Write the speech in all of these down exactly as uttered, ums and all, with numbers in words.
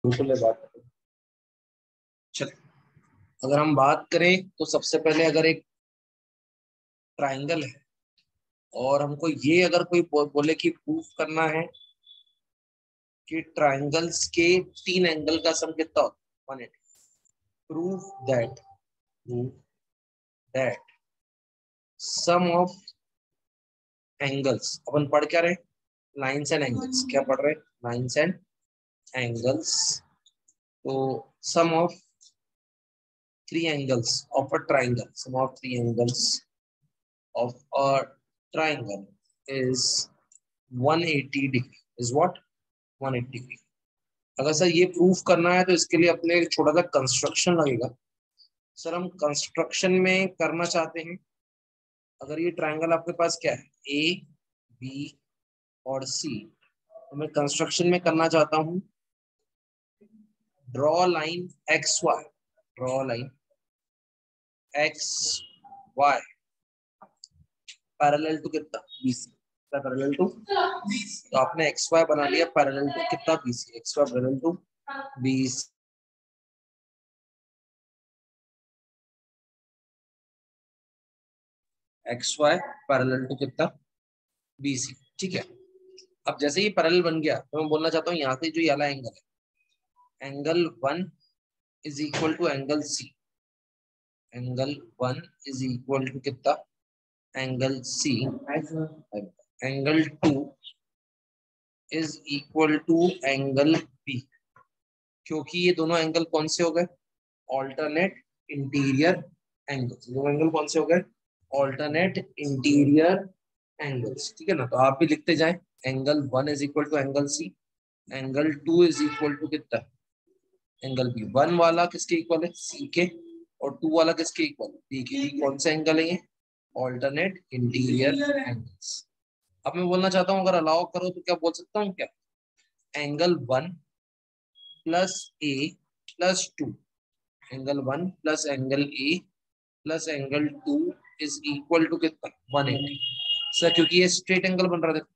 बिल्कुल है बात। चल, अगर हम बात करें तो सबसे पहले अगर एक ट्राइंगल है और हमको ये अगर कोई बो, बोले कि प्रूफ करना है कि ट्राइंगल्स के तीन एंगल का सम कितना होता है, proof that proof that sum of angles, अपन पढ़ क्या रहे, लाइन्स एंड एंगल्स, क्या पढ़ रहे, लाइन्स एंड एंगल्स। तो sum of three angles of a triangle, sum of three angles of a triangle is one hundred eighty degree, is what, one hundred eighty degree। अगर sir ये proof करना है तो इसके लिए अपने एक छोटा सा कंस्ट्रक्शन लगेगा। सर हम कंस्ट्रक्शन में करना चाहते हैं, अगर ये ट्राइंगल आपके पास क्या है, ए बी और सी, तो मैं कंस्ट्रक्शन में करना चाहता हूं draw line X Y, draw line X Y parallel to कितना, बीसी, पैरेलल टू, तो आपने एक्स वाई बना लिया पैरेलल टू कितना, BC, X Y parallel to BC, X Y parallel to कितना, बीसी। ठीक है, अब जैसे ही पैरेलल बन गया तो मैं बोलना चाहता हूँ यहाँ से जो ये वाला एंगल है, angle one is equal to angle C, angle one is equal to कितना, angle C, angle two is equal to angle B, क्योंकि ये दोनों एंगल कौन से हो गए, ऑल्टरनेट इंटीरियर एंगल्स, दोनों एंगल कौन से हो गए, ऑल्टरनेट इंटीरियर एंगल्स। ठीक है ना, तो आप भी लिखते जाएं, angle one is equal to angle C, angle two is equal to कितना, एंगल बी। वन वाला किसके इक्वल है, सी के, और टू वाला किसके इक्वल है, बी के। कौन सा एंगल है ये, ऑल्टरनेट इंटीरियर एंगल्स। अब मैं बोलना चाहता हूँ अगर अलाउ करो तो क्या बोल सकता हूँ, क्या, angle one plus A plus two, angle one plus angle A plus angle two is equal to कितना, वन एटी। सर क्योंकि ये स्ट्रेट एंगल बन रहा है,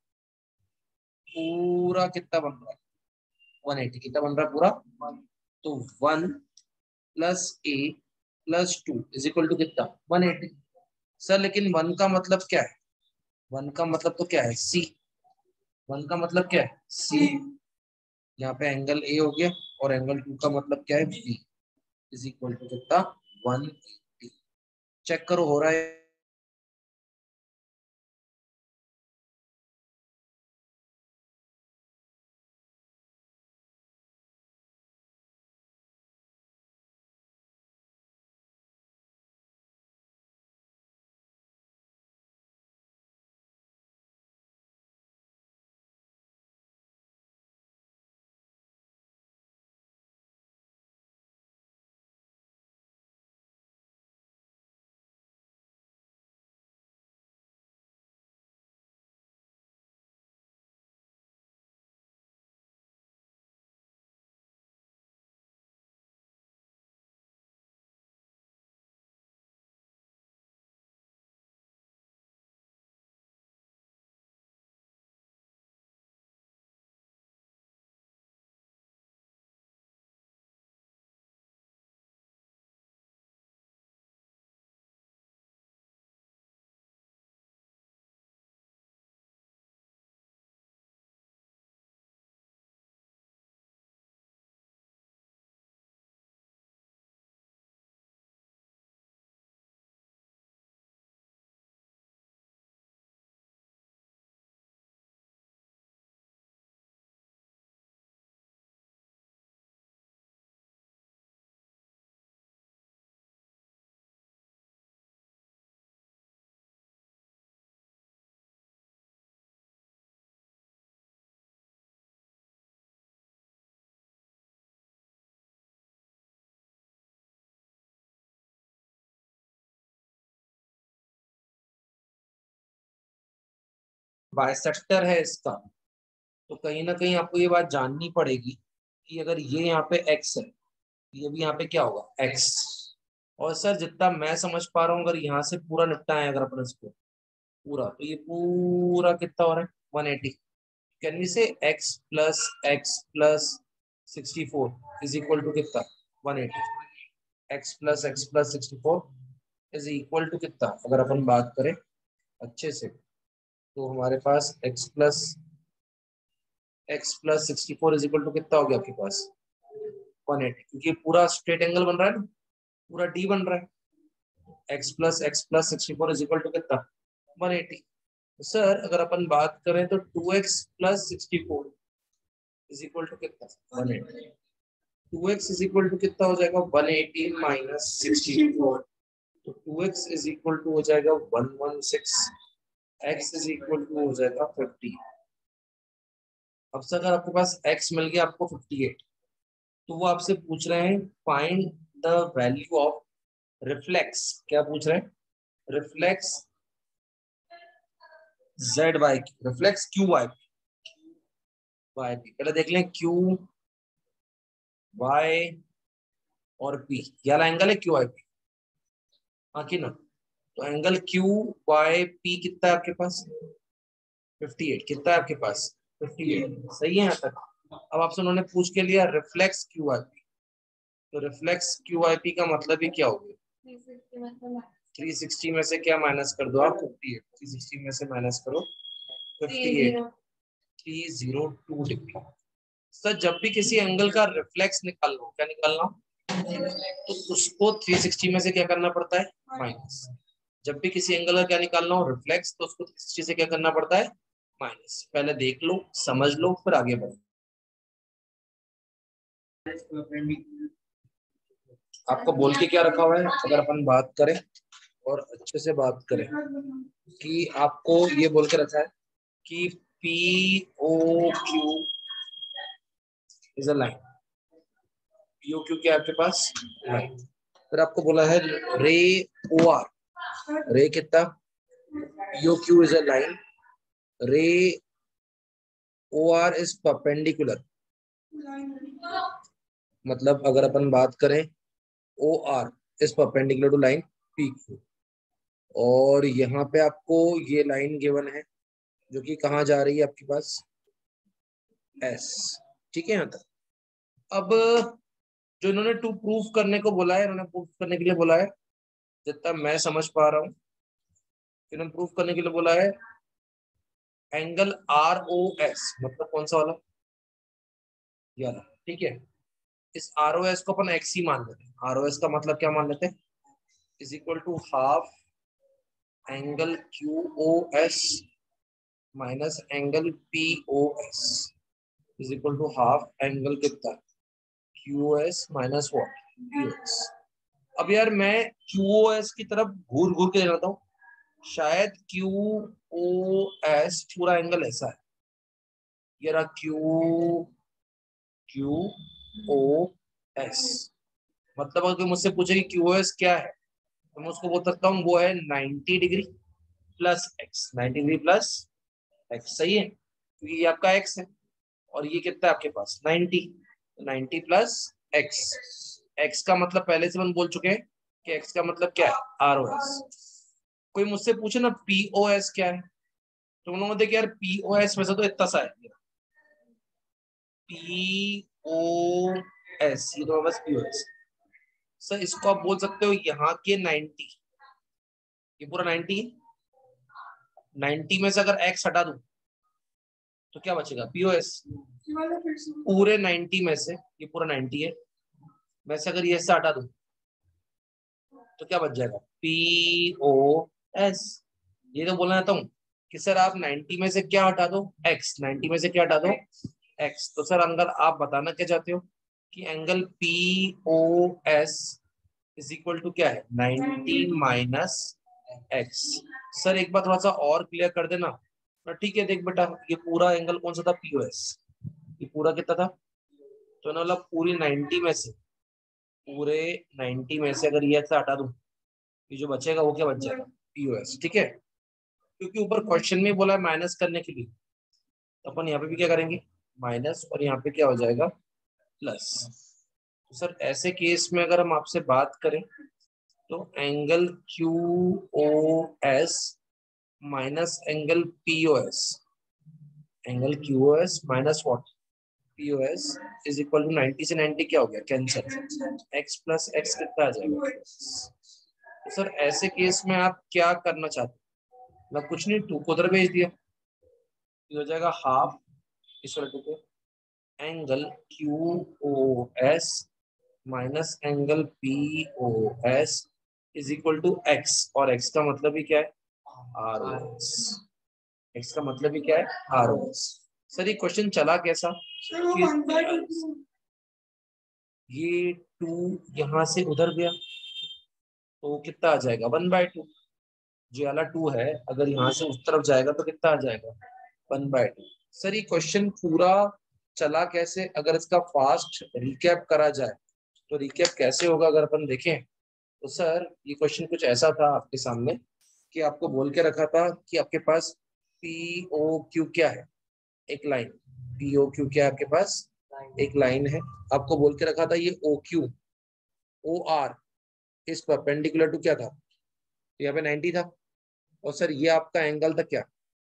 पूरा कितना बन रहा है, वन एटी, कितना बन रहा है पूरा, तो one plus A plus two is equal to कितना, वन एटी। सर लेकिन वन का मतलब क्या है, वन का मतलब तो क्या है, सी, वन का मतलब क्या है, सी, यहाँ पे एंगल ए हो गया, और एंगल टू का मतलब क्या है, बी, इज इक्वल टू कितना, वन एटी। चेक करो हो रहा है, बाइसेक्टर है इसका, तो कहीं ना कहीं आपको ये बात जाननी पड़ेगी कि अगर ये यहाँ पे x है, ये भी यहाँ पे क्या होगा, x। और सर जितना मैं समझ पा रहा हूँ अगर यहाँ से पूरा निपटा है अगर अपन इसको पूरा, तो ये पूरा कितना हो रहा है, one eighty. Can we say x plus X plus sixty four is equal to कितना one eighty, X plus X plus sixty four is equal to कितना, अगर अपन बात करें अच्छे से तो हमारे पास x plus X plus sixty four is equal to कितना हो गया आपके पास वन एटी, क्योंकि पूरा स्ट्रेट एंगल बन रहा है ना, पूरा डी बन रहा है। x plus X plus sixty four is equal to कितना वन एटी। तो सर अगर अपन बात करें तो two x plus sixty four is equal to कितना one eighty, two X is equal to कितना हो जाएगा one eighty minus sixty four, तो two X is equal to हो जाएगा one one six, x is equal to हो जाएगा fifty. अब से अगर आपके पास x मिल गया आपको फिफ्टी एट, तो वो आपसे पूछ रहे हैं find the value of reflex, क्या पूछ रहे हैं reflex z by Q, reflex q by by p। पहले देख लें q y और p, ये वाला एंगल है q y p, हाँ कि ना। तो एंगल q y p कितना है आपके पास फिफ्टी एट, कितना है आपके पास फिफ्टी एट, सही है यहाँ तक। अब आपसे उन्होंने पूछ के लिया रिफ्लेक्स क्यू आई पी, तो रिफ्लेक्स क्यू आई पी का मतलब ही क्या हो गया थ्री सिक्सटी में से क्या माइनस कर दो आप फिफ्टी एट, थ्री सिक्सटी में से माइनस करो fifty eight, three zero two degree. Sir जब भी किसी एंगल का रिफ्लेक्स निकाल लो, क्या निकालना तो उसको थ्री सिक्सटी में से क्या करना पड़ता है माइनस। जब भी किसी एंगल का क्या निकालना हो रिफ्लेक्स, तो उसको थ्री सिक्सटी से क्या करना पड़ता है माइनस। पहले देख लो समझ लो फिर आगे बढ़ो। आपको बोल के क्या रखा हुआ है, अगर अपन बात करें और अच्छे से बात करें कि आपको ये बोल के रखा है कि P O Q is a line, P O Q क्या है आपके पास लाइन। फिर आपको बोला है रे ओ आर, रे कितना P O Q is a line, ray O R is perpendicular, मतलब अगर अपन बात करें O R is perpendicular to line P Q, और यहाँ पे आपको ये लाइन गिवन है जो कि कहाँ जा रही है आपके पास एस, ठीक है यहाँ तक। अब जो इन्होंने टू प्रूफ करने को बोला है, इन्होंने प्रूफ करने के लिए बोला है, जितना मैं समझ पा रहा हूँ इन्होंने प्रूफ करने के लिए बोला है एंगल आर ओ एस, मतलब कौन सा वाला यार, ठीक है। इस आर ओ एस को अपन एक्स ही मान लेते हैं, आर ओ एस का मतलब क्या मान लेते हैं is equal to half angle Q O S minus angle P O S is equal to half angle कितना Q O S minus what P O S. अब यार मैं क्यू ओ एस की तरफ घूर घूर के जाता हूँ, शायद क्यू ओ एस पूरा एंगल ऐसा है, ये रहा क्यू क्यू ओ एस, मतलब अगर मुझसे पूछे कि क्यू ओ एस क्या है तो मैं उसको बोल सकता हूँ वो है ninety degree plus X, ninety degree plus X, सही है क्योंकि ये आपका एक्स है और ये कितना है आपके पास ninety, ninety plus X, X का मतलब पहले से हम बोल चुके हैं कि एक्स का मतलब क्या है आर ओ एस। कोई मुझसे पूछे ना पी ओ एस क्या है, तो उन्होंने बोलते यार पी ओ एस वैसे तो इतना सा है, पी ओ एस, ये तो बस पी ओ एस। सर इसको आप बोल सकते हो यहाँ के नाइंटी, ये पूरा नाइंटी, नाइंटी में से अगर एक्स हटा दूं तो क्या बचेगा पी ओ एस, पूरे नाइंटी में से ये पूरा नाइंटी है, में से अगर ये से हटा दूं तो क्या बच जाएगा पी ओ एस। ये तो बोलना चाहता हूँ कि सर आप नाइंटी में से क्या हटा दो x, नाइंटी में से क्या हटा दो x, तो सर अंदर आप बताना क्या चाहते हो कि angle P O S is equal to क्या है नाइंटी माइनस एक्स। सर एक बार थोड़ा सा और क्लियर कर देना, तो ठीक है देख बेटा ये पूरा एंगल कौन सा था पी ओ एस, ये पूरा कितना था, तो ना मतलब पूरी नाइंटी में से, पूरे नाइंटी में से अगर ये से हटा दूं ये जो बचेगा वो क्या बच जाएगा पी ओ एस, ठीक है। क्योंकि ऊपर क्वेश्चन में बोला है माइनस करने के लिए, तो अपन यहाँ पे भी क्या करेंगे माइनस, और यहाँ पे क्या हो जाएगा प्लस। तो सर ऐसे केस में अगर हम आपसे बात करें तो angle Q O S minus angle P O S, angle Q O S minus what P O S is equal to ninety से नाइन्टी क्या हो गया, कैंसिल, एक्स प्लस एक्स कितना आ जाएगा। तो सर ऐसे केस में आप क्या करना चाहते हैं, मतलब कुछ नहीं, टू को उधर भेज दिया, हो जाएगा हाफ इस टू को angle Q O S minus angle P O S is equal to x, और एक्स का मतलब ही क्या है, आर ओ एस। एक्स का मतलब ही क्या है, आर ओ एस। सर ये क्वेश्चन चला कैसा, ये टू यहां से उधर गया तो कितना आ जाएगा, वन बाय टू। जो वाला टू है अगर यहाँ से उस तरफ जाएगा तो कितना आ जाएगा, वन बाय टू। सर ये क्वेश्चन पूरा चला कैसे, अगर इसका फास्ट रिकैप करा जाए तो रिकैप कैसे होगा अगर अपन देखें तो सर ये क्वेश्चन कुछ ऐसा था आपके सामने कि आपको बोल के रखा था कि आपके पास पी ओ क्यू क्या है, एक लाइन, पी ओ क्यू क्या है आपके पास, एक लाइन है। आपको बोल के रखा था ये O Q O R is perpendicular to क्या था, तो यहाँ पे नाइन्टी था, और सर ये आपका एंगल था क्या,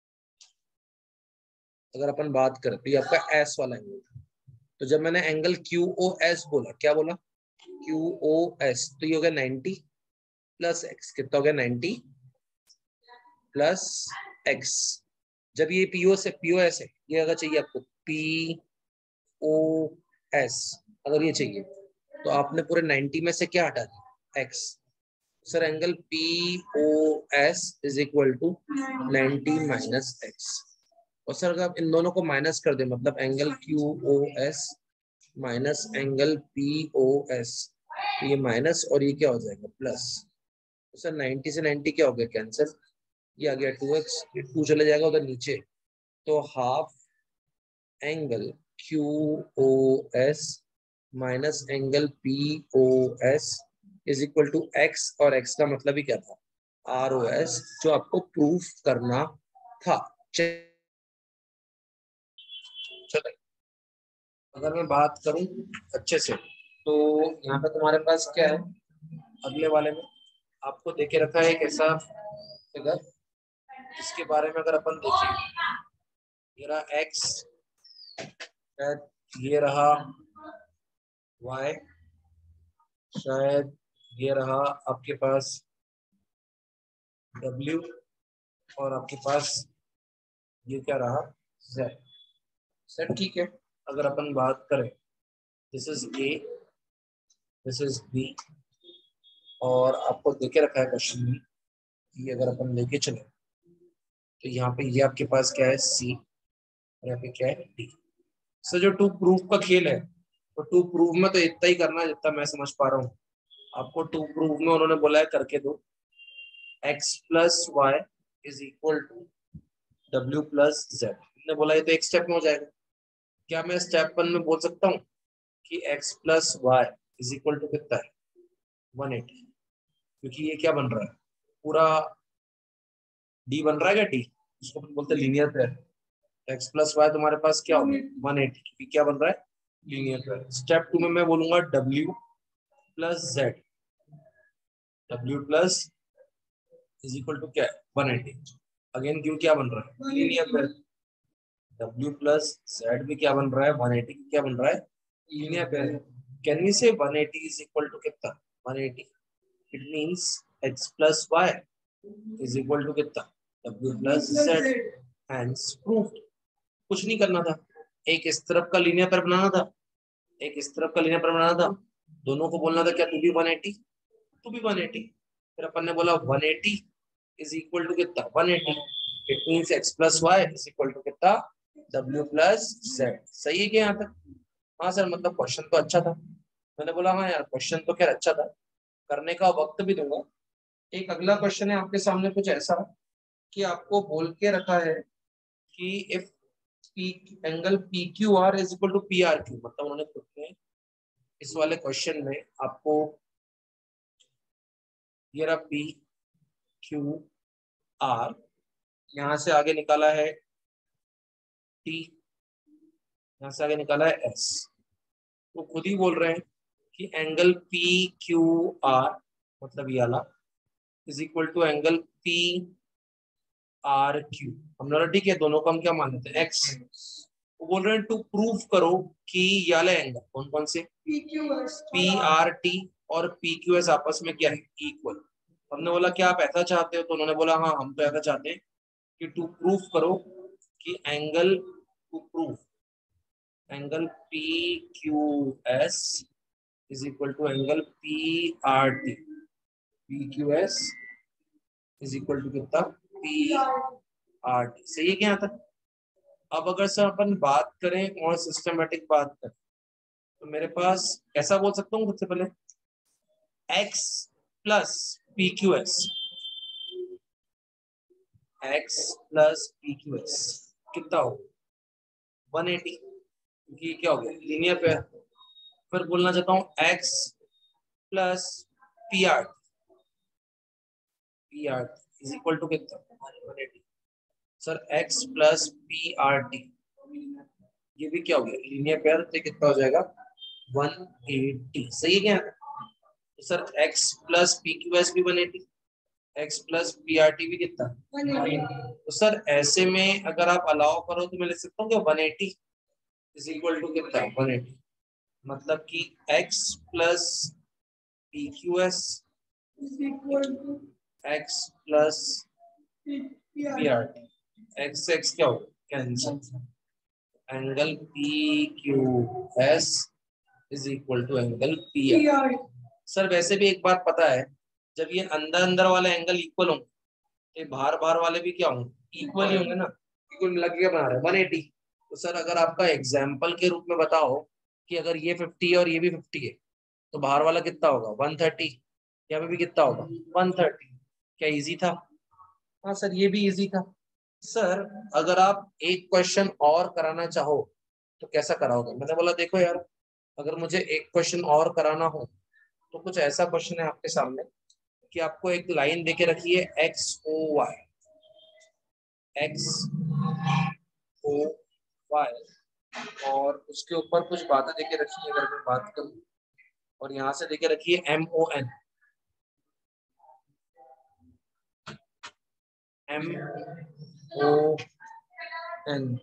अगर अपन बात करें तो ये आपका एस वाला एंगल था। तो जब मैंने एंगल क्यू ओ एस बोला, क्या बोला, क्यू ओ एस, तो ये हो गया नाइन्टी प्लस एक्स, कितना हो गया नाइन्टी प्लस एक्स। जब ये पीओ से पीओ एस है, ये अगर चाहिए आपको पी ओ एस, अगर ये चाहिए तो आपने पूरे नाइन्टी में से क्या हटा दिया, X. Sir angle P O S is equal to ninety minus X, और सर अगर आप इन दोनों को माइनस कर दे, मतलब angle Q O S minus angle P O S, तो ये माइनस और ये क्या हो जाएगा प्लस। तो सर नाइन्टी से नाइन्टी क्या हो गया, कैंसिल, ये आ गया टू एक्स, ये टू चले जाएगा उधर नीचे, तो half angle Q O S minus angle P O S is equal to x, और एक्स का मतलब ही क्या था, आर ओ एस, जो आपको प्रूफ करना था। चलो अगर मैं बात करूं अच्छे से तो यहाँ पे तुम्हारे पास क्या है, अगले वाले में आपको देखे रखा है एक ऐसा फिगर जिसके बारे में अगर अपन देखें, ये रहा एक्स, शायद ये रहा वाई, शायद ये रहा आपके पास डब्ल्यू, और आपके पास ये क्या रहा जेड। सर ठीक है, अगर अपन बात करें this is A, this is B, और आपको देखे रखा है क्वेश्चन में कि अगर अपन लेके चले तो यहाँ पे ये आपके पास क्या है सी, और यहाँ पे क्या है डी। सर जो टू प्रूफ का खेल है, तो टू प्रूफ में तो इतना ही करना है जितना मैं समझ पा रहा हूँ। आपको टू प्रूफ में उन्होंने बोला है करके दो, x plus y is equal to डब्ल्यू प्लस जेड, ने बोला ये तो एक स्टेप में हो जाएगा। क्या मैं स्टेप वन में बोल सकता हूँ कि x plus y is equal to कितना है, वन एटी, क्योंकि ये क्या बन रहा है, पूरा डी बन रहा है क्या, डी उसको अपन बोलते हैं linear pair. X plus y तुम्हारे पास क्या होगा, वन एटी, क्योंकि क्या बन रहा है, लीनियर पेयर। स्टेप टू में मैं बोलूंगा डब्ल्यू प्लस जेड, डब्ल्यू प्लस इज इक्वल टू क्या है, वन एटी, अगेन क्यों क्या बन रहा है, linear pair. W plus z भी क्या बन रहा है, वन एटी क्या बन रहा है, linear pair. Can we say one eighty is equal to कितना, one eighty, it means x plus y is equal to कितना, W plus z, hence proved. कुछ नहीं करना था, एक इस तरफ का लीनियर पेयर बनाना था, एक इस तरफ का लीनियर पेयर बनाना था, दोनों को बोलना था क्या तू भी वन एटी, तू भी वन एटी, फिर अपन ने बोला one eighty is equal to कितना, one eighty, it means x plus y is equal to कितना, W प्लस जेड। सही है क्या यहाँ तक, हाँ सर, मतलब क्वेश्चन तो अच्छा था। मैंने बोला हाँ यार क्वेश्चन तो खैर अच्छा था, करने का वक्त भी दूंगा। एक अगला क्वेश्चन है आपके सामने कुछ ऐसा कि आपको बोल के रखा है कि if P angle P Q R is equal to P R Q, मतलब उन्होंने खुद में इस वाले क्वेश्चन में आपको ये रहा पी क्यू आर, यहां से आगे निकाला है टी, यहां से आगे निकाला है एस, तो खुद ही बोल रहे हैं कि एंगल पी क्यू आर, मतलब ये वाला, is equal to angle P R Q. हम लोग ठीक है, दोनों को हम क्या मान लेते हैं एक्स, वो बोल रहे हैं टू प्रूव करो कि ये वाले एंगल कौन कौन से पी आर टी और पी क्यू एस आपस में क्या है इक्वल। हमने बोला क्या आप ऐसा चाहते हो, तो उन्होंने बोला हाँ हम तो ऐसा चाहते हैं कि टू प्रूव करो कि angle to prove angle P Q S is equal to angle P R T. P Q S is equal to कितना पी आर टी। सही है क्या यहाँ तक? अब अगर सर अपन बात करें और सिस्टमेटिक बात करें तो मेरे पास ऐसा बोल सकता हूँ सबसे पहले x plus P Q S x plus P Q S कितना हो वन एटी, क्योंकि क्या हो गया लीनियर पेयर। फिर बोलना चाहता हूँ x plus P R P R is equal to कितना one eighty. Sir x plus P R T ये भी क्या हो गया लीनियर पेयर, तो कितना हो जाएगा वन एटी। सही है क्या? तो sir x plus P Q S भी one eighty, x plus P R T भी कितना वन एटी। तो सर ऐसे में अगर आप अलाउ करो तो मैं लिख सकता हूँ कि one eighty is equal to कितना वन एटी। मतलब कि x plus P Q S is equal to x plus P R T. x x क्या होगा cancel, angle P Q S is equal to angle P R. Sir वैसे भी एक बात पता है, जब ये अंदर अंदर वाले एंगल इक्वल होंगे तो बाहर बाहर वाले भी क्या होंगे इक्वल ही होंगे ना। इक्वल मिला के क्या बना रहे हैं वन एटी। तो सर अगर आपका एग्जाम्पल के रूप में बताओ कि अगर ये फिफ्टी है और ये भी फिफ्टी है तो बाहर वाला कितना होगा वन थर्टी, यहाँ पे भी कितना होगा वन थर्टी। क्या इजी था? हाँ सर ये भी इजी था। सर अगर आप एक क्वेश्चन और कराना चाहो तो कैसा कराओगे? मैंने बोला देखो यार अगर मुझे एक क्वेश्चन और कराना हो तो कुछ ऐसा क्वेश्चन है आपके सामने कि आपको एक लाइन देके रखी है X O Y, X O Y और उसके ऊपर कुछ बातें देके रखी है। अगर मैं बात करूं और यहाँ से देके रखी है M O N, M O N,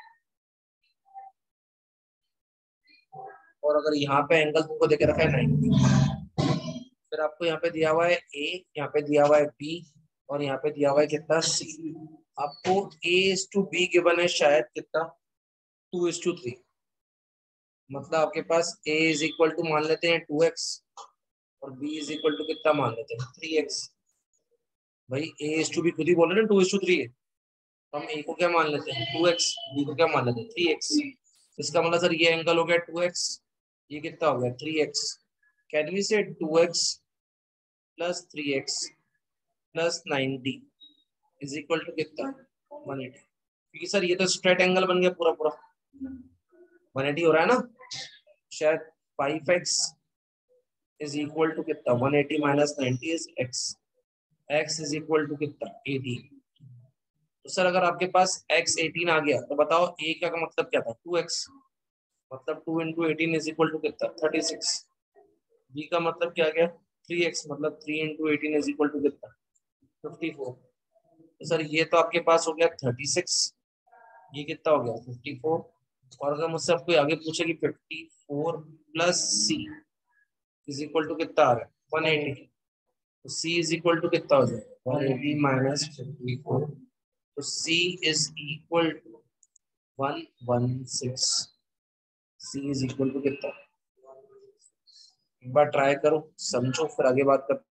और अगर यहाँ पे एंगल तुमको देके रखा है नाइनटी, फिर आपको यहाँ पे दिया हुआ है ए, यहाँ पे दिया हुआ है बी और यहाँ पे दिया हुआ है कितना सी। आपको a is to b given है शायद कितना टू इज टू थ्री। मतलब आपके पास a इज इक्वल टू मान लेते हैं टू एक्स और b इज इक्वल टू कितना मान लेते हैं थ्री एक्स। भाई a इज टू बी खुद ही बोल रहे हैं टू इज टू थ्री है, तो हम a को क्या मान लेते हैं टू एक्स, b को क्या मान लेते हैं थ्री एक्स। इसका मतलब सर ये एंगल हो गया टू एक्स, ये कितना हो गया three x. Can we say two x plus three x plus ninety is equal to कितना वन एटी। क्योंकि सर ये तो स्ट्रेट एंगल बन गया पूरा पूरा वन एटी हो रहा है ना। शायद five x is equal to कितना one eighty minus ninety is x, x is equal to कितना एटीन। तो सर अगर आपके पास x एटीन आ गया तो बताओ a का मतलब क्या था टू एक्स, मतलब two into eighteen is equal to कितना थर्टी सिक्स। b का मतलब क्या गया थ्री एक्स, मतलब three into eighteen is equal to कितना फिफ्टी फोर। तो सर ये तो आपके पास हो गया थर्टी सिक्स, ये कितना हो गया फिफ्टी फोर। और अगर मुझसे कोई आगे पूछे कि fifty four plus c is equal to कितना आ रहा है वन एटी, तो c इज इक्वल टू कितना हो जाएगा one eighty minus fifty four. तो c is equal to one one six. c is equal to कितना, एक बार ट्राई करो समझो फिर आगे बात कर।